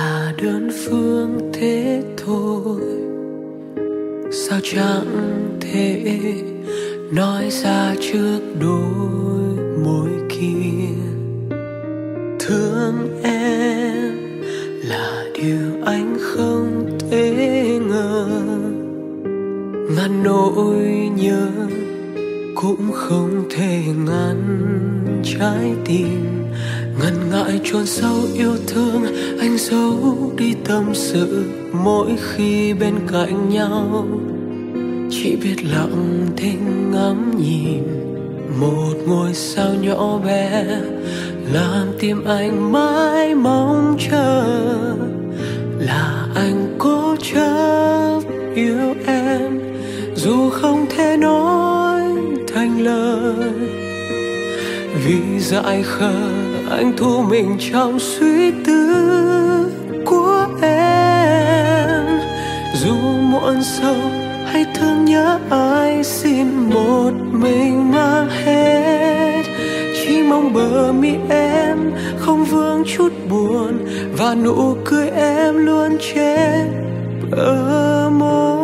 là đơn phương thế thôi, sao chẳng thể nói ra trước đôi môi kia. Thương em là điều anh không thể ngờ, ngăn nỗi nhớ cũng không thể ngăn trái tim. Ngần ngại chôn sâu yêu thương, anh giấu đi tâm sự mỗi khi bên cạnh nhau. Chỉ biết lặng thinh ngắm nhìn một ngôi sao nhỏ bé, làm tim anh mãi mong chờ. Là anh cố chấp yêu em dù không thể nói thành lời, vì dại khờ anh thu mình trong suy tư của em. Dù muộn sâu hay thương nhớ ai, xin một mình mang hết. Chỉ mong bờ mi em không vương chút buồn, và nụ cười em luôn trên bờ môi.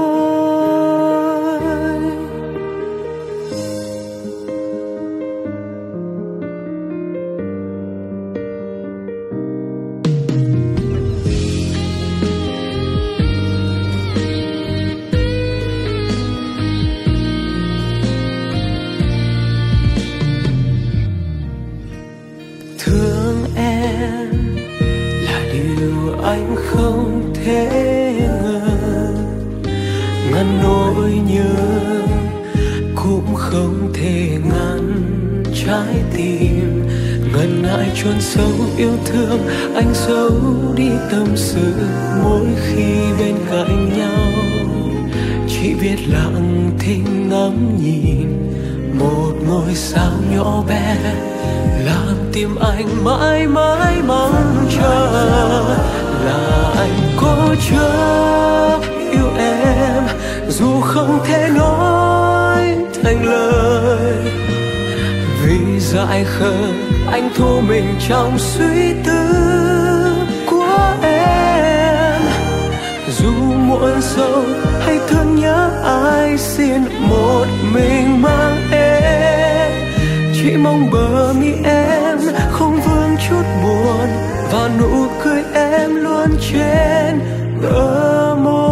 Thương em là điều anh không thể ngờ, ngăn nỗi nhớ cũng không thể ngăn trái tim. Ngần ngại chôn sâu yêu thương, anh giấu đi tâm sự mỗi khi bên cạnh nhau. Chỉ biết lặng thinh ngắm nhìn một ngôi sao nhỏ bé, làm tim anh mãi mãi mong chờ. Là anh cố chấp yêu em dù không thể nói thành lời, vì dại khờ anh thu mình trong suy tư của em. Dù muộn sâu hay thương nhớ ai, xin một mình mang em. Chỉ mong bờ mi em không vương chút buồn, và nụ cười em luôn trên bờ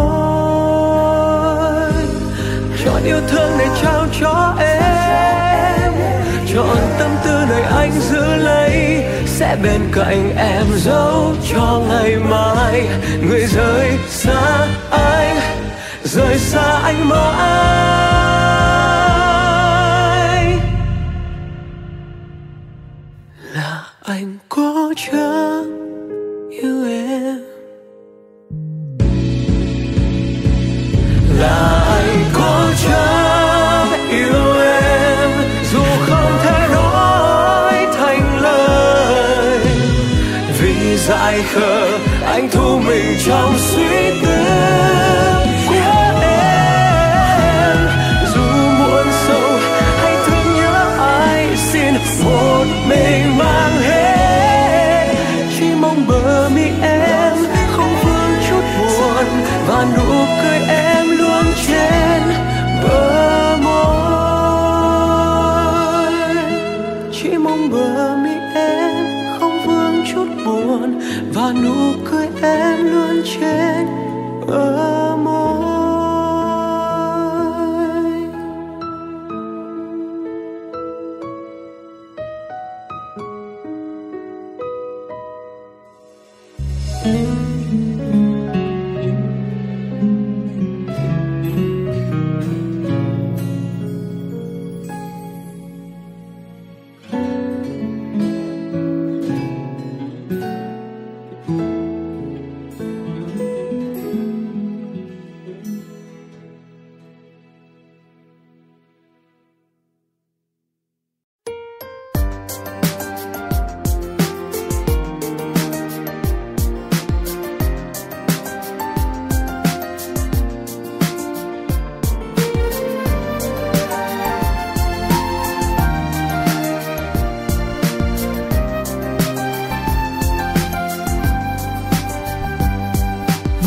môi. Chọn yêu thương để trao cho em, chọn tâm tư đời anh giữ lấy. Sẽ bên cạnh em dấu cho ngày mai. Người rời xa anh, rời xa anh mãi. Là anh cố chấp yêu em, là anh cố chấp yêu em dù không thể nói thành lời. Vì dại khờ anh thu mình trong suy tư của em. Dù muộn sâu hay thương nhớ ai, xin một mình mang hết. Chỉ mong bờ mi em không vương chút buồn, và nụ cười em luôn trên bờ môi. Chỉ mong bờ mi em không vương chút buồn, và nụ cười em luôn trên bờ môi.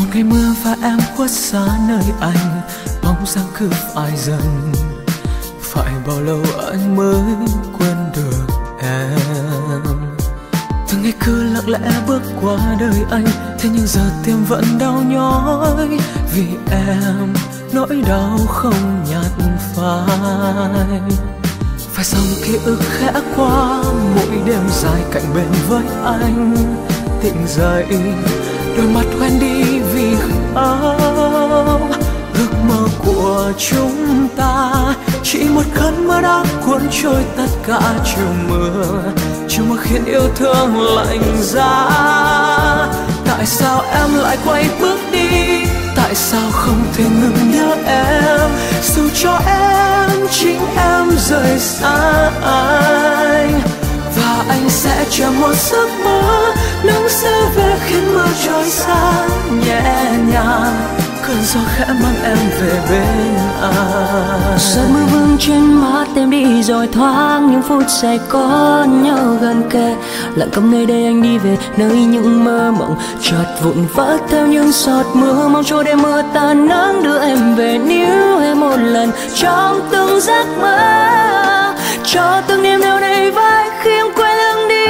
ngày mưa và em khuất xa nơi anh, bóng dáng cứ phai dần. Phải bao lâu anh mới quên được em. Từng ngày cứ lặng lẽ bước qua đời anh, thế nhưng giờ tim vẫn đau nhói vì em, nỗi đau không nhạt phai. Phải dòng ký ức khẽ qua mỗi đêm dài cạnh bên với anh. Tỉnh dậy đôi mắt quen đi vì không. Ước mơ của chúng ta chỉ một cơn mưa đã cuốn trôi tất cả chiều mưa. Chiều mưa khiến yêu thương lạnh giá. Tại sao em lại quay bước đi? Tại sao không thể ngừng nhớ em? Dù cho em chính em rời xa anh, và anh sẽ chờ một giấc mơ. Nắng sẽ về khiến mưa trôi xa nhẹ nhàng. Cơn gió khẽ mang em về bên anh. Giọt mưa vương trên má em đi rồi thoáng những phút giây có nhau gần kề. Lặng câm nơi đây anh đi về nơi những mơ mộng chợt vụn vỡ theo những giọt mưa. Mong cho đêm mưa tan nắng đưa em về níu em một lần trong từng giấc mơ. Cho từng đêm nào đây vai khi em quay lưng đi.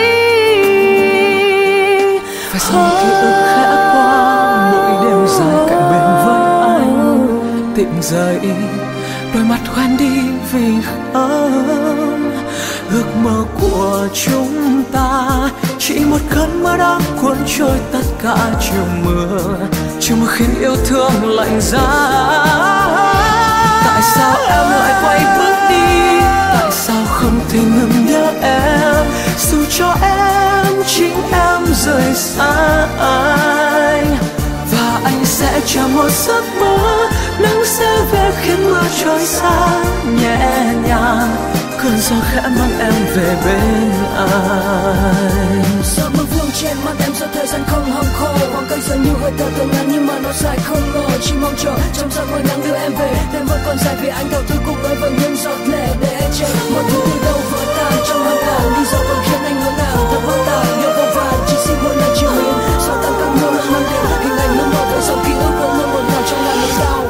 Phải dòng ký ức khẽ qua mỗi đêm dài cạnh bên với anh. Tỉnh dậy đôi mắt quen đi vì không. Ước mơ của chúng ta chỉ một cơn mưa đã cuốn trôi tất cả chiều mưa. Chiều mưa khiến yêu thương lạnh giá. Tại sao em lại quay bước đi? Tại sao không thể ngừng nhớ em? Dù cho em chính em rời xa anh, và anh sẽ chờ một giấc mơ. Nắng sẽ về khiến mưa trôi xa nhẹ nhàng. Cơn gió khẽ mang em về bên anh. Giọt mưa vương trên mắt em do thời gian không hong khô. Khoảng cách giờ như hơi thở từ ngàn nhưng mà nó dài không ngờ. Chỉ mong chờ trong giọt mưa nắng đưa em về. Đêm vẫn còn dài vì anh đầu thứ cuộc đời vẫn những giọt lệ để che mọi thứ từ đâu vỡ tan trong hàng hàng. Đi dạo vẫn khiến anh ngỡ ngàng thật hoang tàn yêu vô vàn. Chỉ xin một lần chiều hiền gió tan cơn mưa lặng mang theo hình ảnh nước mơ với dòng ký ức vẫn luôn một ngàn trong ngàn nỗi đau.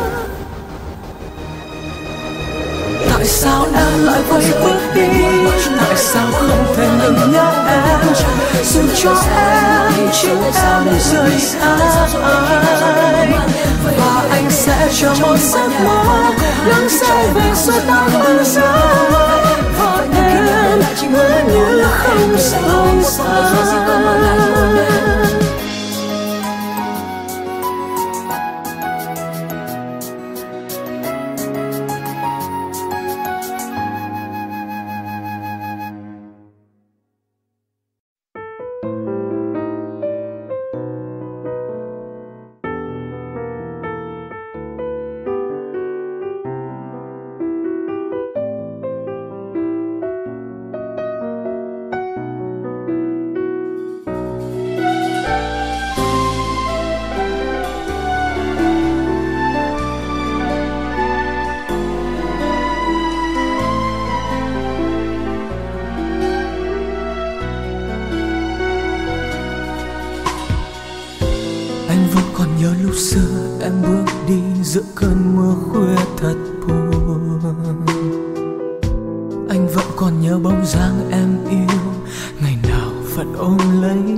Tại sao em lại quay bước đi? Tại sao không thể ngừng nhớ em? Dù cho em chính em rời xa anh, và anh sẽ chờ một giấc mơ. Nắng sẽ về rồi ta vẫn rơi và em mơ như không rời xa. Xưa em bước đi giữa cơn mưa khuya thật buồn. Anh vẫn còn nhớ bóng dáng em yêu, ngày nào vẫn ôm lấy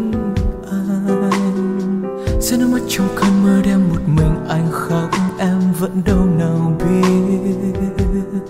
anh. Rơi nước mắt trong cơn mưa đêm một mình anh khóc, em vẫn đâu nào biết.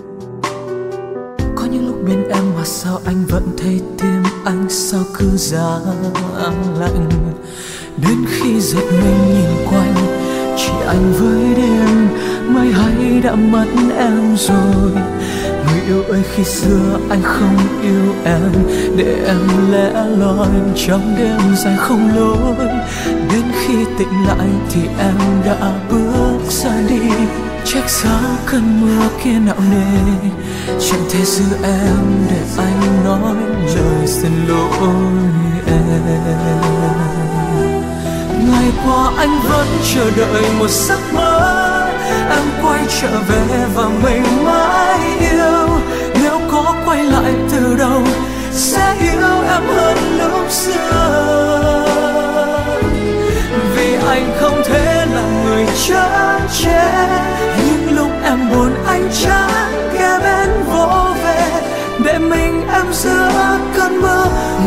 Có những lúc bên em mà sao anh vẫn thấy tim anh sao cứ giá lạnh. Đến khi giật mình nhìn quanh, chỉ anh với đêm mới hay đã mất em rồi. Người yêu ơi, khi xưa anh không yêu em, để em lẻ loi trong đêm dài không lối. Đến khi tỉnh lại thì em đã bước ra đi. Trách sao cơn mưa kia nặng nề, chuyện thế giữa em để anh nói lời xin lỗi em. Ngày qua anh vẫn chờ đợi một giấc mơ, em quay trở về và mình mãi yêu. Nếu có quay lại từ đầu sẽ yêu em hơn lúc xưa. Vì anh không thể làm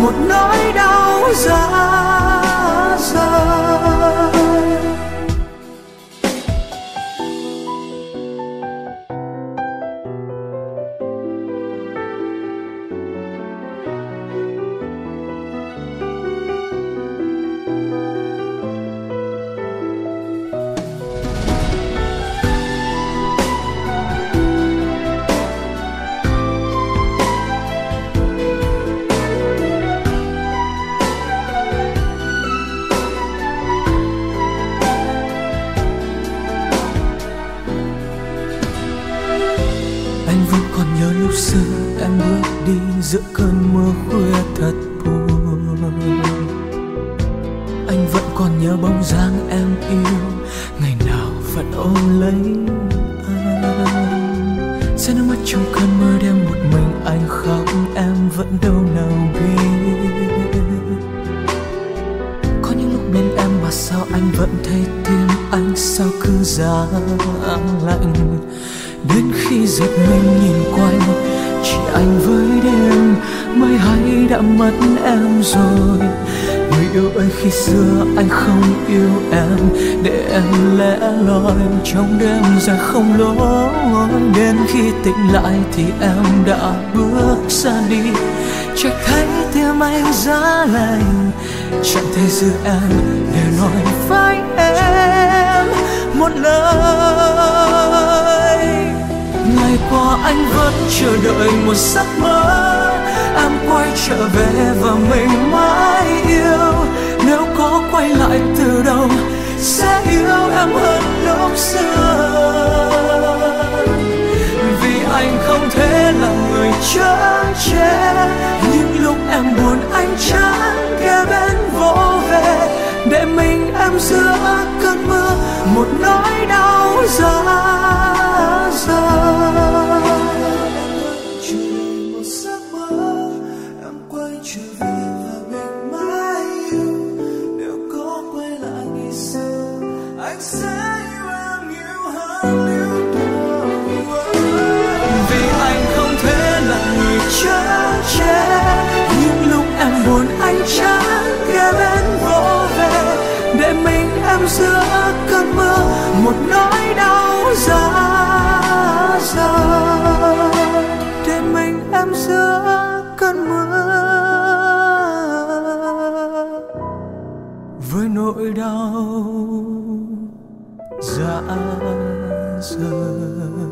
một nỗi đau giá rời. Em bước đi giữa cơn mưa khuya thật buồn. Anh vẫn còn nhớ bóng dáng em yêu, ngày nào vẫn ôm lấy anh. Rơi nước mắt trong cơn mưa đêm một mình anh khóc, em vẫn đâu nào biết. Có những lúc bên em mà sao anh vẫn thấy tim anh sao cứ giá lạnh. Đến khi giật mình nhìn quanh, chỉ anh với đêm mới hay đã mất em rồi. Người yêu ơi, khi xưa anh không yêu em, để em lẻ loi trong đêm dài không lối. Đến khi tỉnh lại thì em đã bước ra đi, chẳng thấy tim anh giá lạnh. Chẳng thể giữ em để nói với em một lời. Ngày qua anh vẫn chờ đợi một giấc mơ, em quay trở về và mình mãi yêu. Nếu có quay lại từ đầu sẽ yêu em hơn lúc xưa. Vì anh không thể là người chở che những lúc em buồn, anh chẳng ghé bên vỗ về để mình em giữa cơn mưa một nỗi đau giá rời. Một giấc mơ em quay trở về và mình mãi yêu. Nếu có quay lại ngày xưa anh sẽ yêu em nhiều hơn yêu thương. Vì anh không thể là người chở che những lúc em buồn, anh chẳng ghé bên vỗ về để mình em giữa cơn mưa một nỗi đau giá rời. Để mình em giữa cơn mưa với nỗi đau giá rời.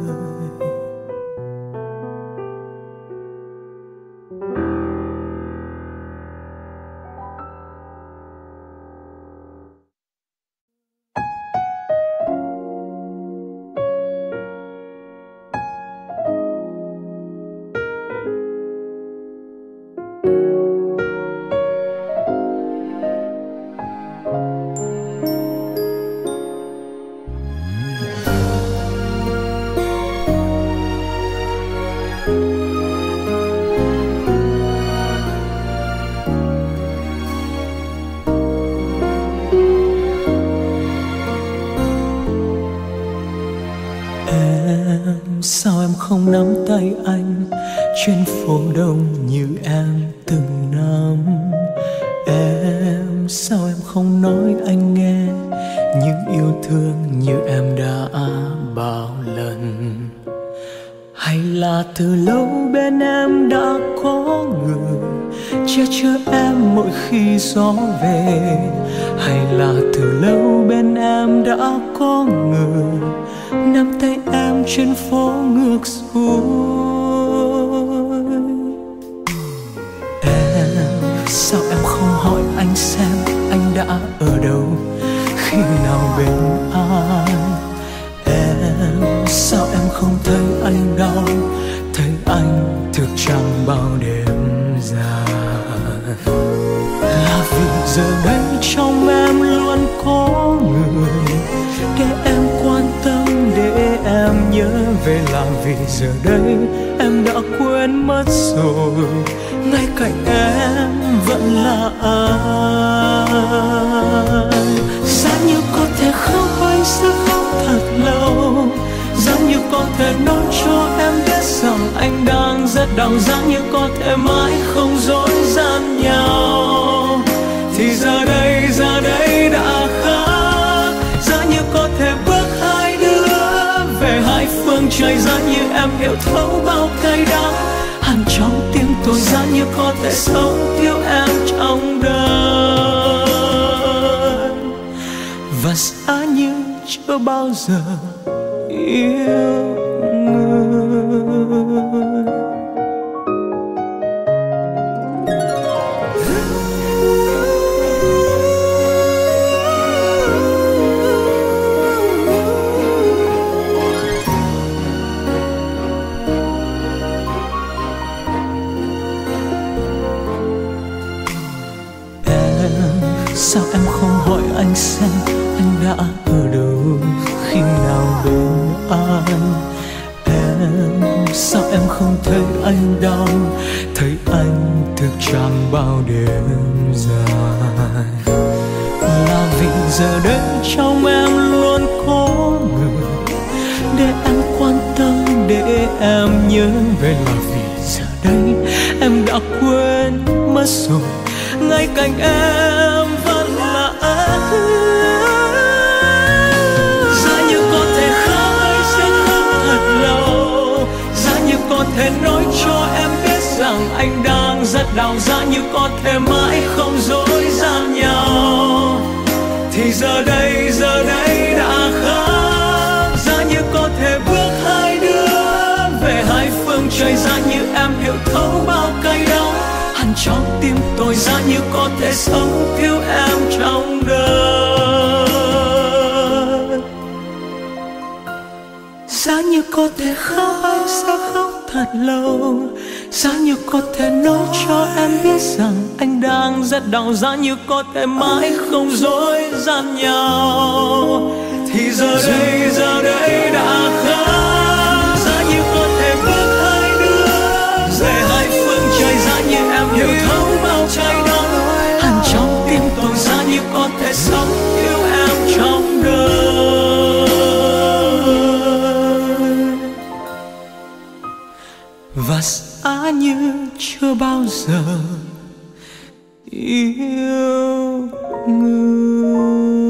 Sao em không nắm tay anh trên phố đông như em từng năm? Em sao em không nói anh nghe những yêu thương như em đã bao lần? Hay là từ lâu bên em đã có người che chở em mỗi khi gió về? Hay là từ lâu bên em đã có người nắm tay em trên phố ngược xuôi? Em sao em không hỏi anh xem anh đã ở đâu, khi nào bên ai? Em sao em không thấy anh đau, thấy anh thức trắng bao đêm dài? Là vì giờ đây trong em luôn có người để em quan tâm, để em nhớ về. Là vì giờ đây em đã quên mất rồi, ngay cạnh em vẫn là anh. Giá như có thể khóc anh sẽ khóc thật lâu, giá như có thể nói cho em biết rằng anh đang rất đau. đau giá như có thể mãi không dối gian nhau. Thì giờ đây đã khác, giá như có thể bước hai đứa về hai phương trời, giá như em hiểu thấu bao cay đắng hằn trong tim tôi, giá như có thể sống thiếu em trong đời, và giá như chưa bao giờ yêu người. Sao em không hỏi anh xem anh đã ở đâu khi nào bên anh? Em sao em không thấy anh đau, thấy anh thức trắng bao đêm dài? Là vì giờ đây trong em luôn có người để em quan tâm, để em nhớ về. Là vì giờ đây em đã quên mất rồi, ngay cạnh em vẫn là anh. Giá như có thể khóc anh sẽ khóc thật lâu, giá như có thể nói cho em biết rằng anh đang rất đau, giá như có thể mãi không dối gian nhau. Thì giờ đây đã khác, giá như có thể bước hai đứa về hai phương trời, giá như em hiểu thấu bao cay đắng trong tim tôi, giá như có thể sống thiếu em trong đời. Giá như có thể khóc anh sẽ khóc thật lâu, giá như có thể nói cho em biết rằng anh đang rất đau, giá như có thể mãi không dối gian nhau. Thì giờ đây đã khác, giá như có thể bước hai đứa về hai phương trời, giá như em hiểu thấu bao cay đắng hằn trong tim tôi, giá như có thể sống thiếu em trong đời, và giá như chưa bao giờ yêu người.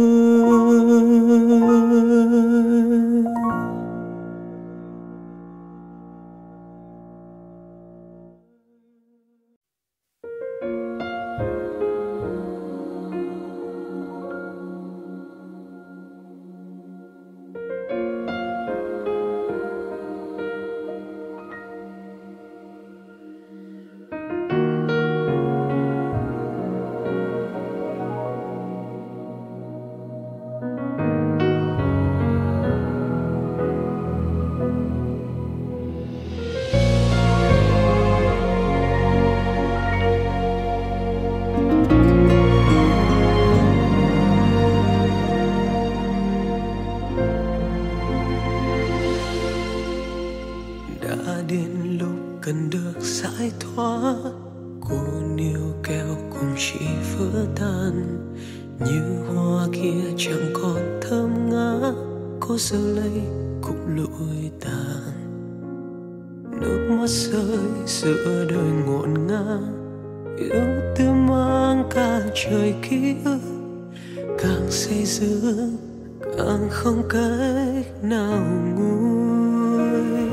Đến lúc cần được giải thoát, cô níu kéo cùng chỉ vỡ tan. Như hoa kia chẳng còn thơm ngát, cô giữ lấy cũng lụi tàn. Nước mắt rơi giữa đời ngổn ngang, yêu tư mang cả trời ký ức. Càng say dứt càng không cách nào nguôi.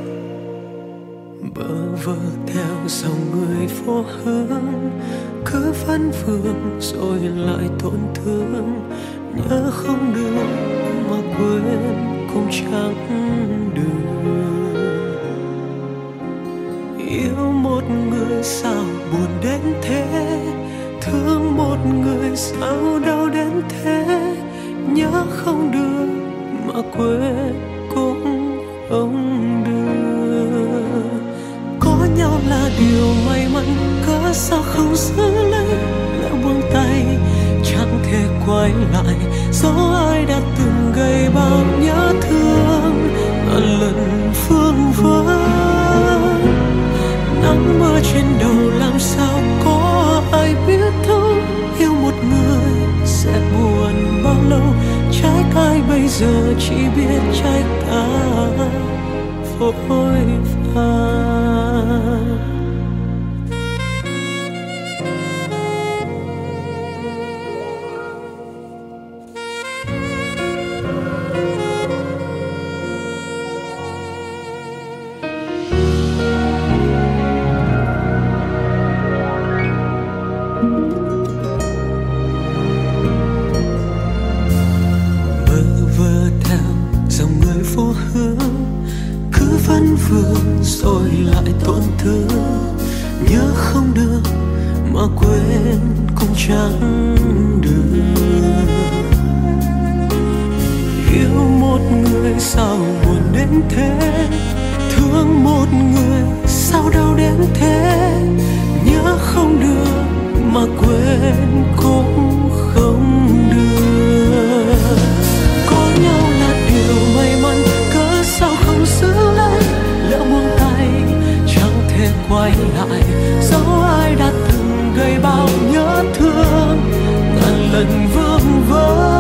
Bơ vơ theo dòng người vô hướng, cứ vấn vương rồi lại tổn thương. Nhớ không được mà quên cũng chẳng được. Yêu một người sao buồn đến thế, thương một người sao đau đến thế. Nhớ không được mà quên cũng không được. Có nhau là điều may mắn, cớ sao không giữ lấy. Lỡ buông tay chẳng thể quay lại, do ai đã từng gây bao nhớ thương ngàn lần vương vấn. Nắng mưa trên đầu làm sao có ai biết thấu. Yêu một người sẽ buồn bao lâu, trách ai bây giờ chỉ biết trách ta vội vàng. vơ theo dòng người vô hướng, cứ vấn vương rồi lại tổn thương. Nhớ không được mà quên cũng chẳng được. Yêu một người sao buồn đến thế, thương một người sao đau đến thế. Nhớ không được mà quên cũng không được. Có nhau là điều may mắn, cớ sao không giữ lấy. Lỡ buông tay chẳng thể quay lại, dẫu ai đã từng gây bao nhớ thương ngàn lần vương vấn.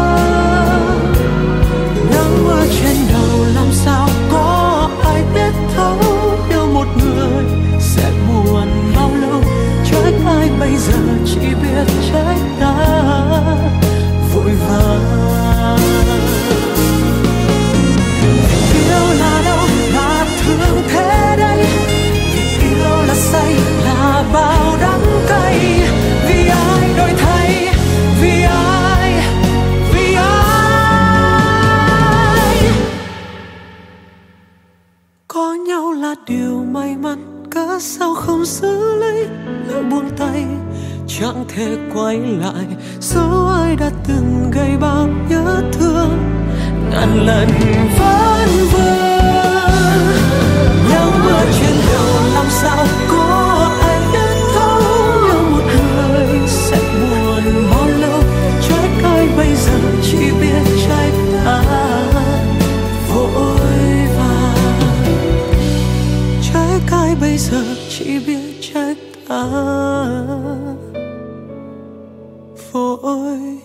Nắng mưa trên đầu làm sao có ai biết thấu. Yêu một người sẽ buồn bao lâu, trách ai bây giờ chỉ biết trách ta vội vã. Yêu là đâu là thương thế đây, vì yêu là say là bao đắng cay. Vì ai đổi thay, vì ai, vì ai. Có nhau là điều may mắn, cớ sao không giữ lấy. Lỡ buông tay chẳng thể quay lại, dẫu ai đã từng gây bao nhớ thương ngàn lần vẫn vương. Nắng mưa trên đầu làm sao có ai biết thấu. Yêu một người sẽ buồn bao lâu, trách ai bây giờ chỉ biết trách ta vội vàng. Trách ai bây giờ chỉ biết trách ta vội vàng.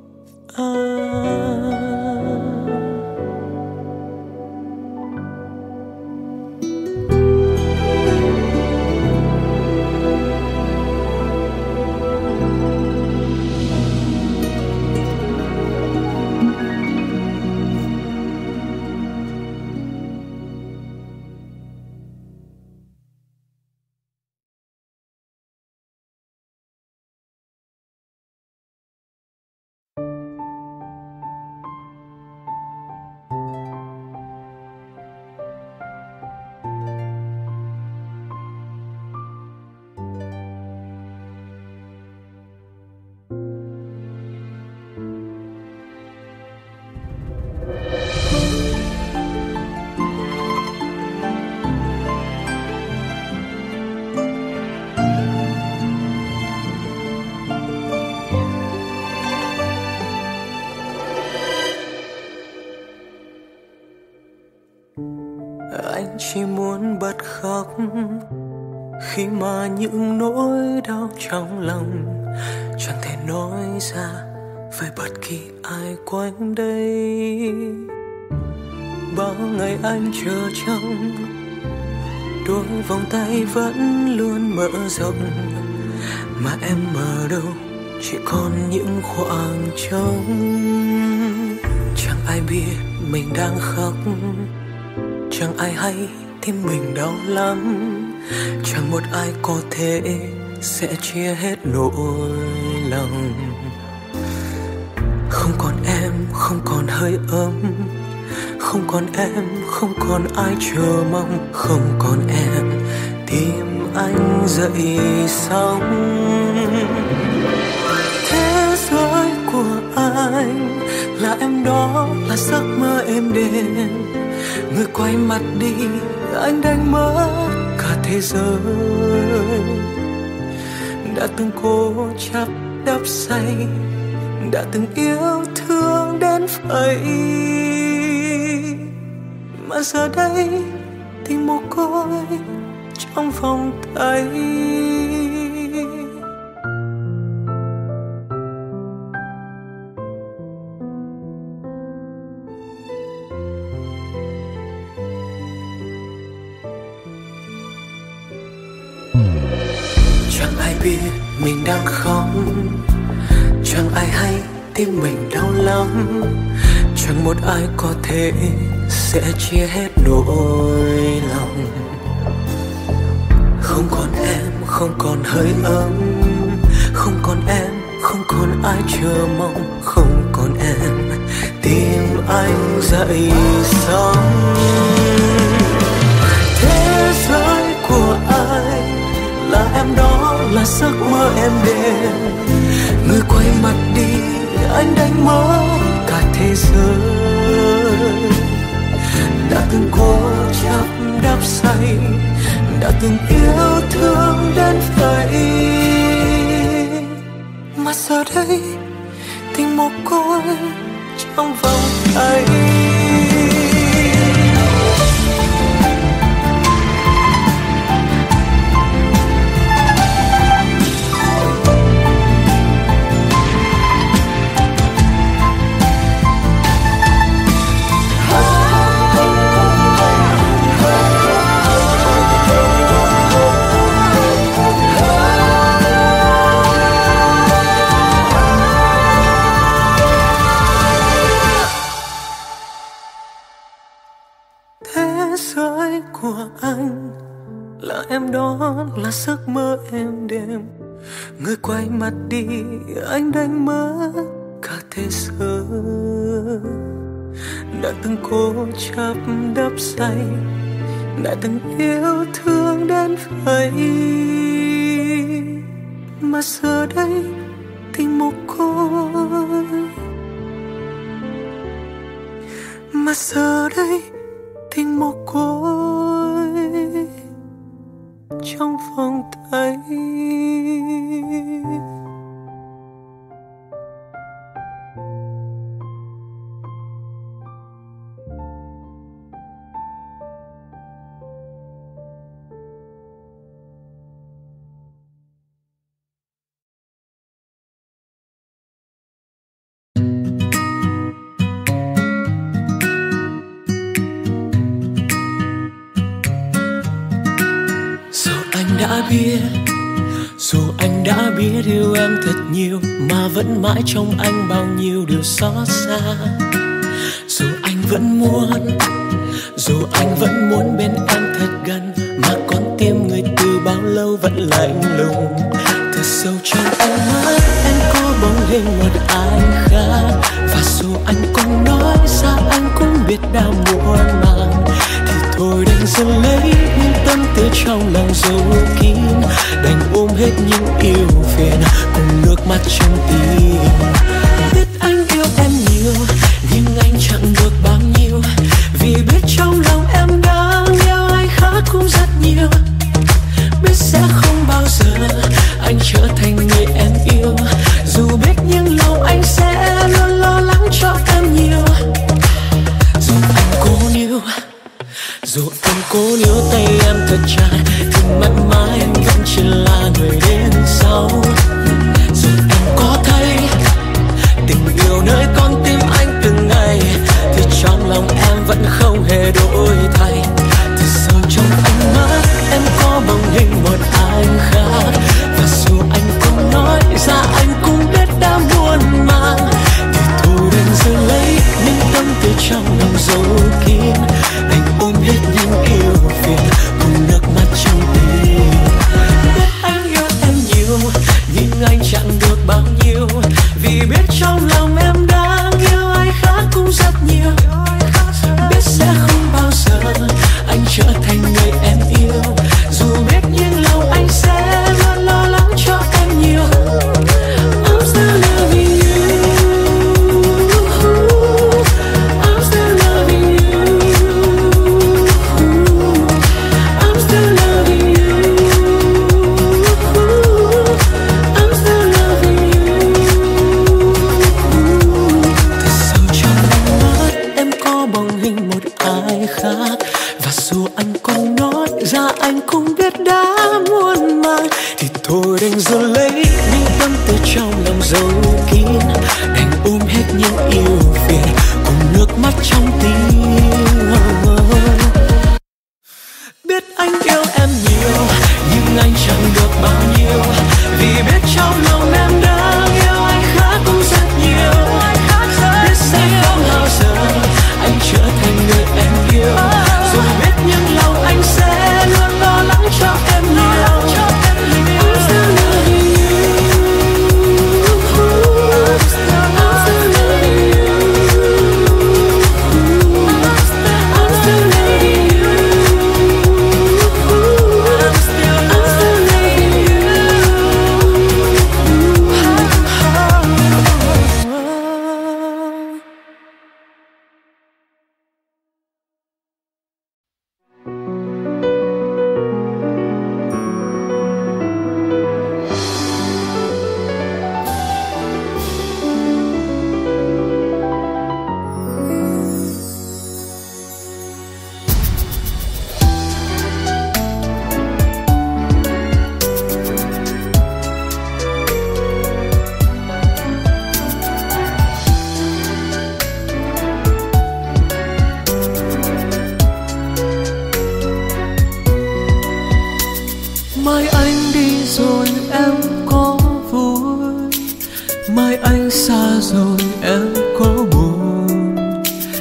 Anh chỉ muốn bật khóc khi mà những nỗi đau trong lòng chẳng thể nói ra với bất kỳ ai quanh đây. Bao ngày anh chờ trong đôi vòng tay vẫn luôn mở rộng, mà em ở đâu chỉ còn những khoảng trống. Chẳng ai biết mình đang khóc, chẳng ai hay tim mình đau lắm. Chẳng một ai có thể sẽ chia hết nỗi lòng. Không còn em, không còn hơi ấm, không còn em, không còn ai chờ mong. Không còn em, tim anh dậy sóng. Thế giới của anh là em đó, là giấc mơ êm đềm. Người quay mặt đi, anh đánh mất cả thế giới. Đã từng cố chấp đắp say, đã từng yêu thương đến vậy, mà giờ đây tình mồ côi trong vòng tay. Chẳng ai biết mình đang khóc, chẳng ai hay tim mình đau lắm. Chẳng một ai có thể sẽ chia hết nỗi lòng. Không còn em, không còn hơi ấm, không còn em, không còn ai chờ mong. Không còn em tìm anh dậy sống. Thế giới của anh là em, đó là giấc mơ em đêm. Người quay mặt đi, anh đánh mất cả thế giới. Đã từng cố chấp đắm say, đã từng yêu thương đến vậy, mà giờ đây tình mồ côi trong vòng tay. Của anh là em, đó là giấc mơ em đêm. Người quay mặt đi, anh đánh mất cả thế giới. Đã từng cố chấp đắm say, đã từng yêu thương đến vậy, mà giờ đây tình mồ côi, mà giờ đây tình mồ côi trong vòng tay. Dù anh đã biết yêu em thật nhiều, mà vẫn mãi trong anh bao nhiêu điều xót xa. Dù anh vẫn muốn bên em thật gần, mà con tim người từ bao lâu vẫn lạnh lùng. Thật sâu trong ánh mắt em có bóng hình một ai khác, và dù anh cũng nói ra anh cũng biết đã muộn màng, thì thôi đành dừng lấy những tâm tư trong lòng giấu kín, đành ôm hết những yêu phiền cùng nước mắt trong tim. Biết anh yêu em nhiều, nhưng anh chẳng được bao nhiêu, vì biết trong lòng em đang yêu ai khác cũng rất nhiều. Biết sẽ không bao giờ anh trở thành người em yêu, dù biết nhưng lòng anh sẽ luôn lo lắng cho em nhiều. Dù anh cố níu tay em thật chặt, thì mãi mãi anh vẫn chỉ là người đến sau. Dù em có thấy tình yêu nơi con tim anh từng ngày, thì trong lòng em vẫn không hề đổi thay. Từ sâu trong ánh mắt em có bóng hình một ai khác, và dù anh không nói ra anh cũng biết đã muộn màng, thì thôi đành giữ lấy những tâm tư trong lòng giấu kín, đành ôm hết những yêu phiền cùng nước mắt trong tim. Biết anh yêu em nhiều, nhưng anh chẳng được bao nhiêu, vì biết trong lòng em đang yêu ai khác cũng rất nhiều. Biết sẽ không bao giờ anh trở thành người em yêu, dù biết nhưng lòng anh sẽ luôn lo lắng cho em nhiều. I'm still loving you, I'm still loving you.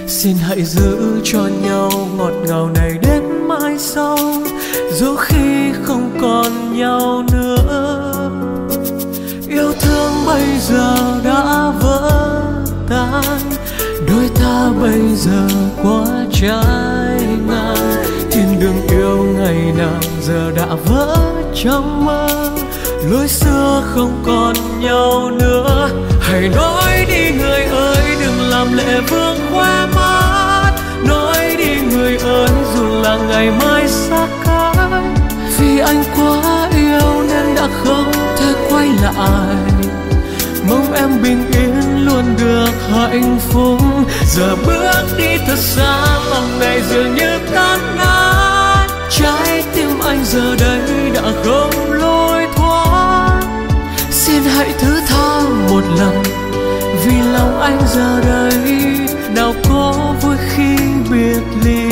Xin hãy giữ cho nhau ngọt ngào này đến mãi sau, dẫu khi không còn nhau nữa. Yêu thương bây giờ đã vỡ tan, đôi ta bây giờ quá trái ngang. Thiên đường yêu ngày nào giờ đã vỡ trong mơ, lối xưa không còn nhau nữa. Hãy nói đi người ơi, đừng làm lệ vương khóe mắt. Nói đi người ơi, dù là ngày mai xa cách. Vì anh quá yêu nên đã không thể quay lại. Mong em bình yên luôn được hạnh phúc. Giờ bước đi thật xa, lòng này dường như tan nát. Trái tim anh giờ đây đã không lối thoát. Xin hãy thứ tha một lần, vì lòng anh giờ đây nào có vui khi biệt ly.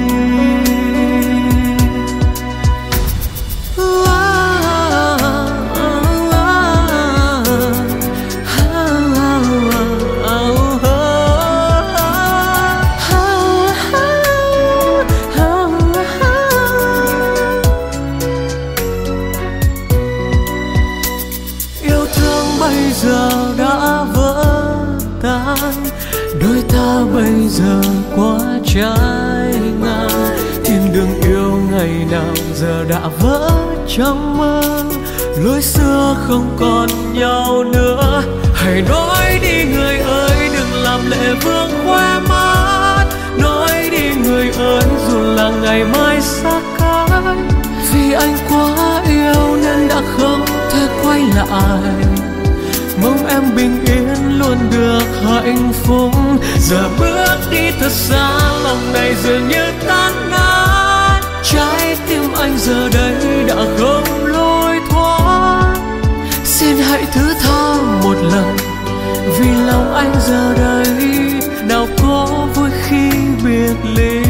Đôi ta bây giờ quá trái ngang. Thiên đường yêu ngày nào giờ đã vỡ trong mơ, lối xưa không còn nhau nữa. Hãy nói đi người ơi, đừng làm lệ vương khóe mắt. Nói đi người ơi, dù là ngày mai xa cách. Vì anh quá yêu nên đã không thể quay lại. Mong em bình yên luôn được hạnh phúc. Giờ bước đi thật xa, lòng này dường như tan nát. Trái tim anh giờ đây đã không lối thoát. Xin hãy thứ tha một lần, vì lòng anh giờ đây nào có vui khi biệt ly.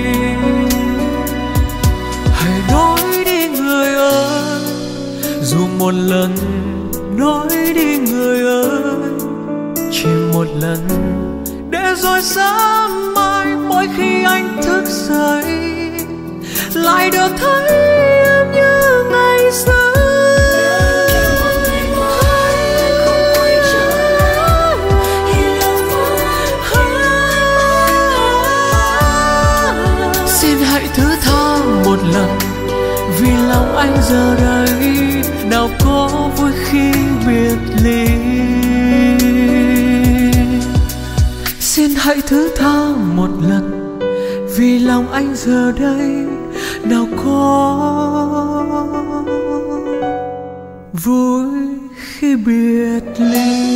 Hãy nói đi người ơi, dù một lần. Nói đi người ơi, chỉ một lần, để rồi sáng mai mỗi khi anh thức dậy lại được thấy em như ngày xưa. Xin hãy thứ tha một lần, vì lòng anh giờ đây nào có vui khi biệt ly. Xin hãy thứ tha một lần, vì lòng anh giờ đây nào có vui khi biệt ly.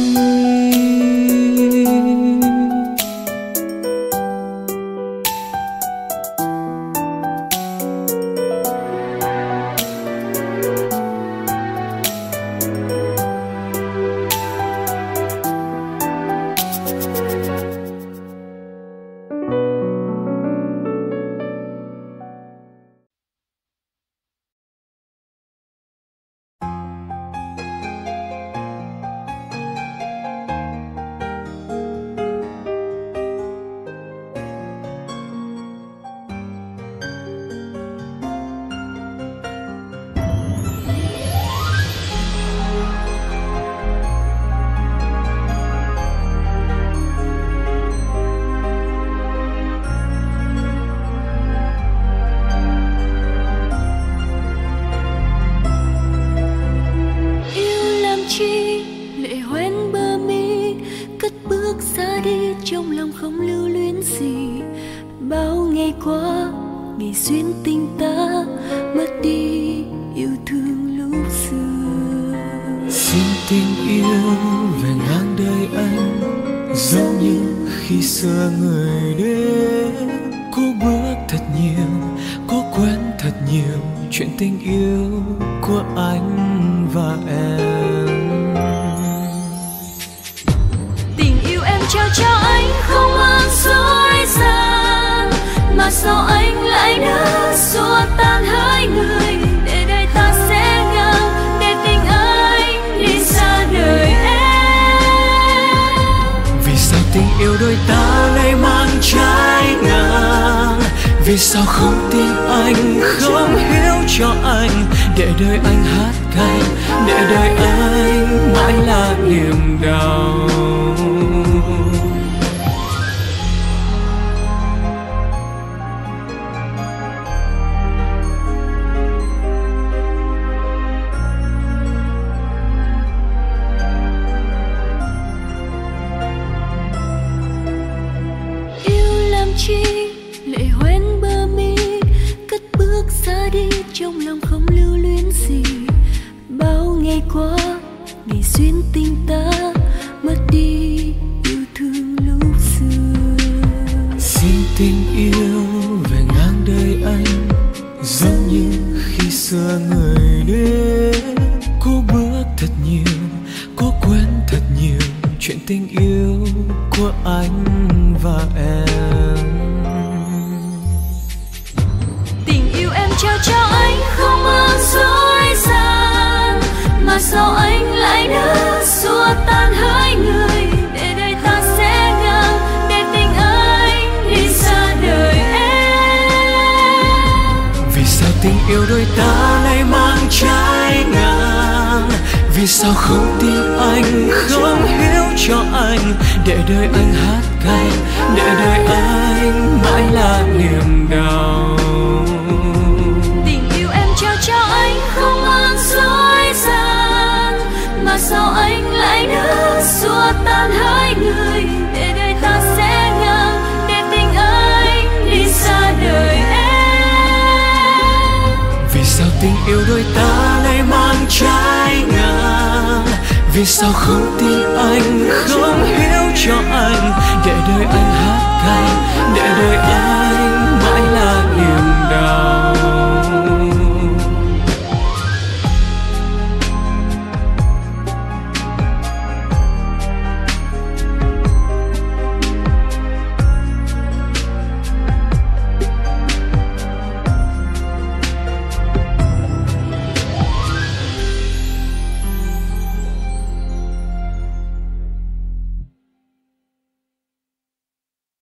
Chuyện tình yêu của anh và em. Tình yêu em trao cho anh không mang dối gian, mà sao anh lại đã xua tan hai người, để đời ta sẽ ngang, để tình anh đi xa đời em. Vì sao tình yêu đôi ta nay mang trái Vì sao không tin anh, không hiểu cho anh, để đời anh hát cay, để đời anh mãi là niềm đau. Lệ hoen bờ mi cất bước xa đi, trong lòng không lưu luyến gì. Bao ngày qua ngày duyên tình ta mất đi yêu thương lúc xưa. Xin tình yêu về ngang đời anh, giống như khi xưa người đến. Cô bước thật nhiều, cô quên thật nhiều chuyện tình yêu của anh và em. Trao cho anh không mang dối gian, mà sao anh lại nỡ xua tan hai người, để đời ta sẽ ngang, để tình anh đi xa đời em. Vì sao tình yêu đôi ta lại mang trái ngang? Vì sao không tin anh, không hiểu cho anh, để đời anh hát cay, để đời anh mãi là niềm đau. Cho anh không mang dối gian, mà sao anh lại nỡ xua tan hai người, để đời ta sẽ ngang, để tình anh đi xa đời em. Vì sao tình yêu đôi ta lại mang trái ngang? Vì sao không tin anh, không hiểu cho anh, để đời anh hát cay,